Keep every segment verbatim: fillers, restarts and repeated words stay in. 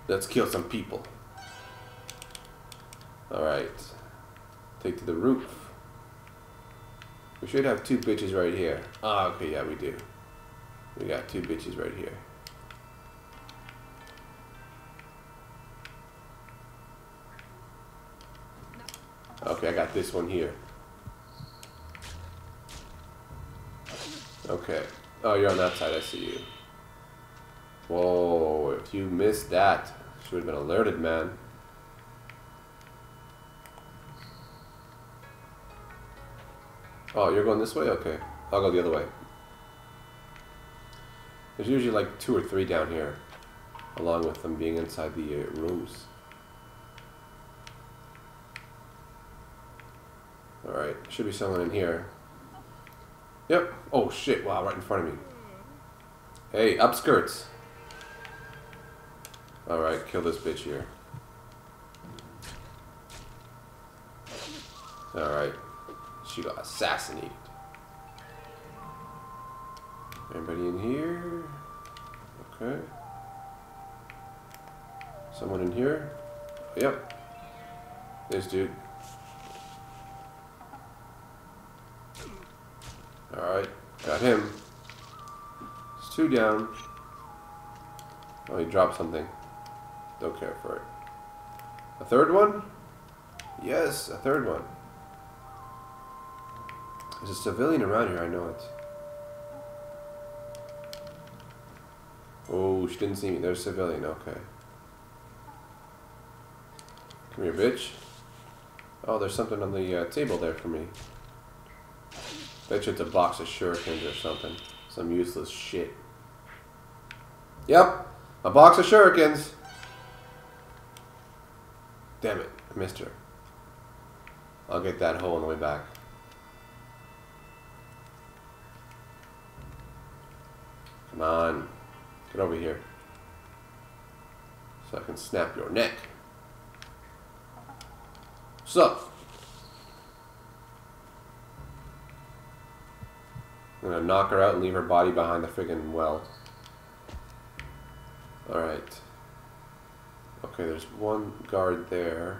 Let's kill some people. Alright. Take to the roof. We should have two bitches right here. Ah, okay, yeah, we do. We got two bitches right here. Okay, I got this one here. Okay. Oh, you're on that side, I see you. Whoa, if you missed that, should have been alerted, man. Oh, you're going this way? Okay. I'll go the other way. There's usually like two or three down here, along with them being inside the uh, rooms. Alright, should be someone in here. Yep. Oh shit, wow, right in front of me. Hey, upskirts. Alright, kill this bitch here. Alright. She got assassinated. Anybody in here? Okay. Someone in here? Yep. This dude. Alright, got him. It's two down. Oh, he dropped something. Don't care for it. A third one? Yes, a third one. There's a civilian around here, I know it. Oh, she didn't see me. There's a civilian, okay. Come here, bitch. Oh, there's something on the uh, table there for me. Bet you it's a box of shurikens or something. Some useless shit. Yep, a box of shurikens. Damn it, I missed her. I'll get that hole on the way back. Come on, get over here. So I can snap your neck. What's up? I'm gonna knock her out and leave her body behind the friggin' well. Alright. Okay, there's one guard there.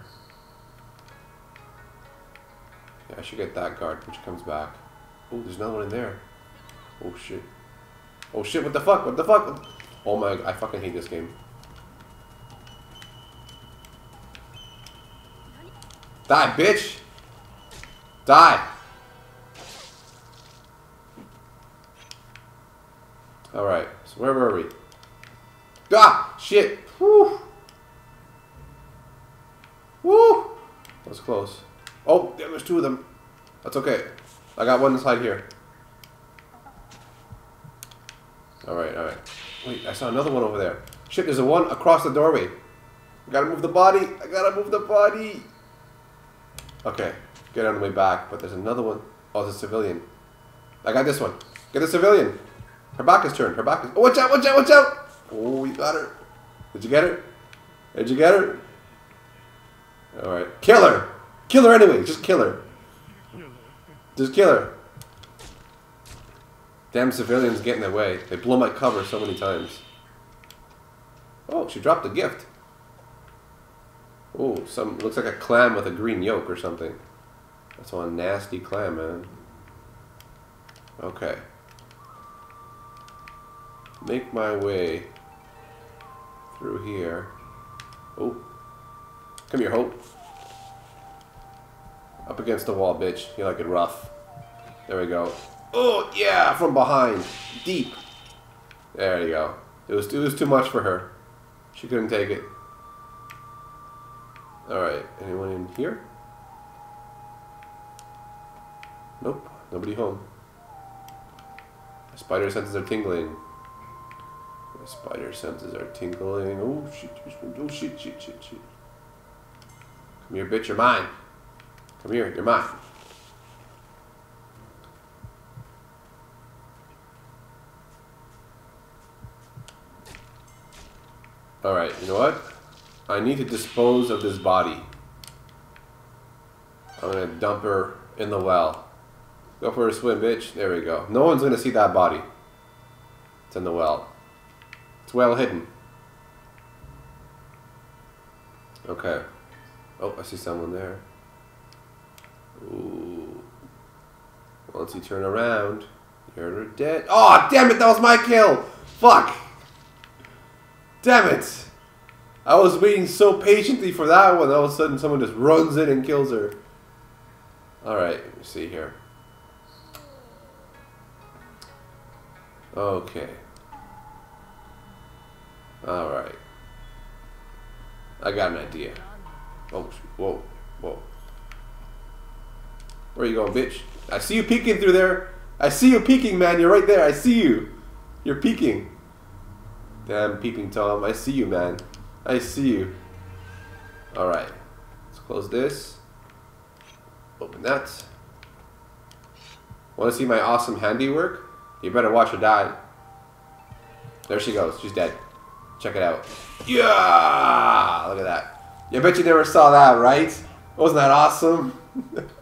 Yeah, I should get that guard when she comes back. Oh, there's another one in there. Oh shit. Oh shit, what the fuck? What the fuck? Oh my, I fucking hate this game. Die, bitch! Die! Alright, so where were we? Ah! Shit! Woo! Woo! That was close. Oh, yeah, there's two of them. That's okay. I got one inside here. Alright, alright. Wait, I saw another one over there. Shit, there's a one across the doorway. I gotta move the body. I gotta move the body. Okay, get on the way back, but there's another one. Oh, there's a civilian. I got this one. Get the civilian. Her back is turned. Her back is... Oh, watch out, watch out, watch out! Oh, you got her. Did you get her? Did you get her? Alright. Kill her! Kill her anyway. Just kill her. Just kill her. Damn civilians get in their way. They blow my cover so many times. Oh, she dropped a gift. Oh, some... Looks like a clam with a green yolk or something. That's one nasty clam, man. Okay. Make my way through here. Oh. Come here, Hope. Up against the wall, bitch. You like it rough. There we go. Oh, yeah, from behind. Deep. There you go. It was, it was too much for her. She couldn't take it. Alright, anyone in here? Nope, nobody home. My spider senses are tingling. My spider senses are tingling. Oh shit, oh shit, shit, shit, shit. Come here, bitch, you're mine. Come here, you're mine. Alright, you know what? I need to dispose of this body. I'm gonna dump her in the well. Go for a swim, bitch. There we go. No one's gonna see that body. It's in the well. It's well hidden. Okay. Oh, I see someone there. Ooh. Once you turn around, you're dead. Oh, damn it! That was my kill! Fuck! Damn it! I was waiting so patiently for that one. All of a sudden, someone just runs in and kills her. Alright, let me see here. Okay. Alright. I got an idea. Oh, whoa, whoa. Where are you going, bitch? I see you peeking through there. I see you peeking, man. You're right there. I see you. You're peeking. Damn, peeping Tom. I see you, man. I see you. Alright. Let's close this. Open that. Want to see my awesome handiwork? You better watch her die. There she goes. She's dead. Check it out. Yeah! Look at that. I bet you never saw that, right? Wasn't that awesome?